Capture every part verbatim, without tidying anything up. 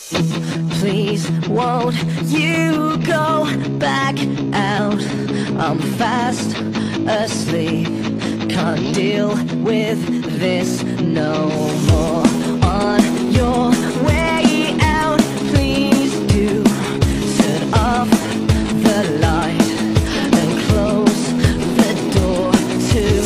Please, won't you go back out? I'm fast asleep, can't deal with this no more. On your way out, please do turn off the light and close the door too.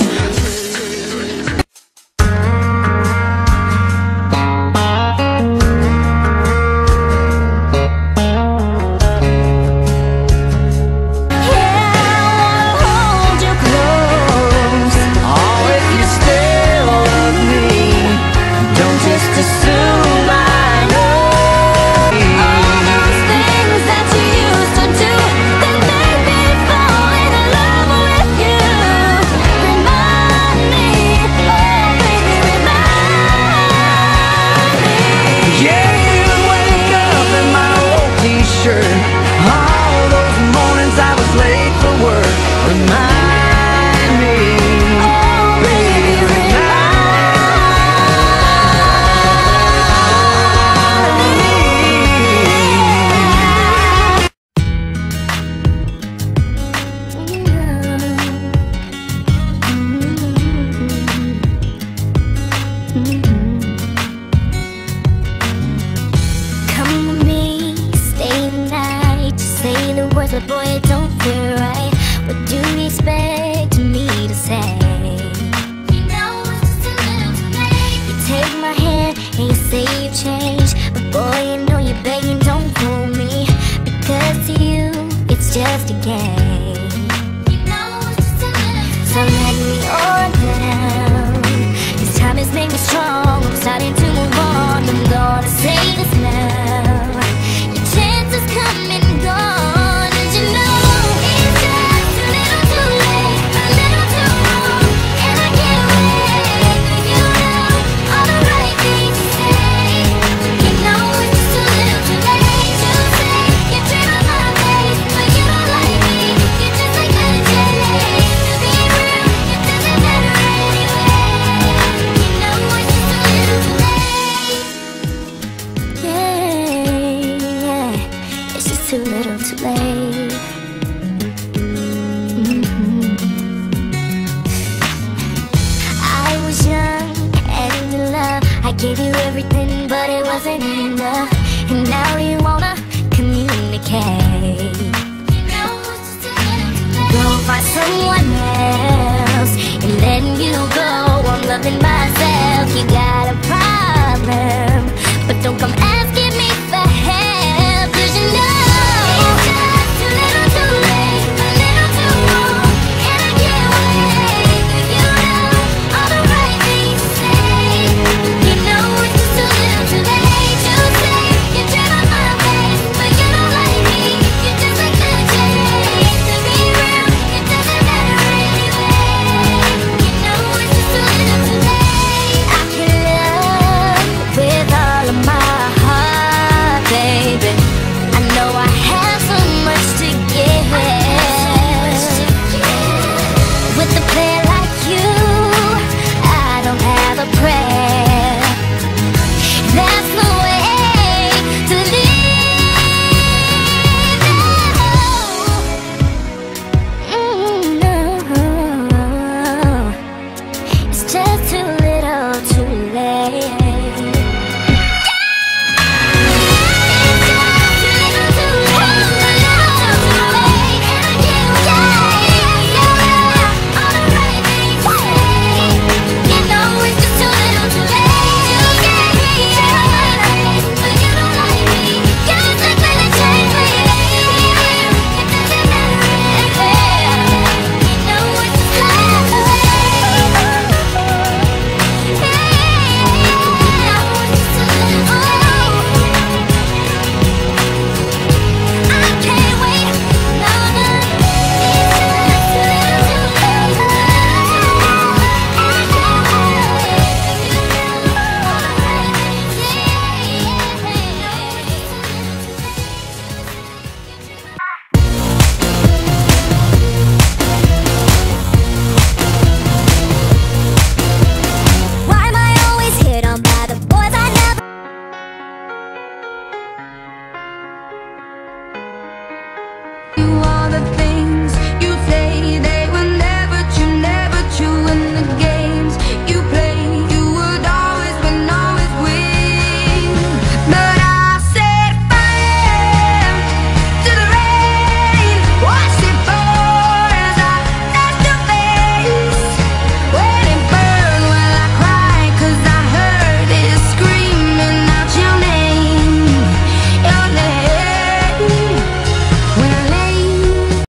But boy, it don't feel right. What do you expect me to say? You know it's just a little too late. You take my hand and you say you've changed, but boy, you know you're begging, don't fool me, because to you it's just a game. You know it's just a little too late. So let me on down. This time has made me strong. I'm starting to move on. I'm gonna say this now. Your chance is coming and gone. Too little, too late. Mm-hmm. I was young and in love. I gave you everything, but it wasn't enough. And now you wanna communicate. Go find someone else and letting you go. I'm loving myself. You gotta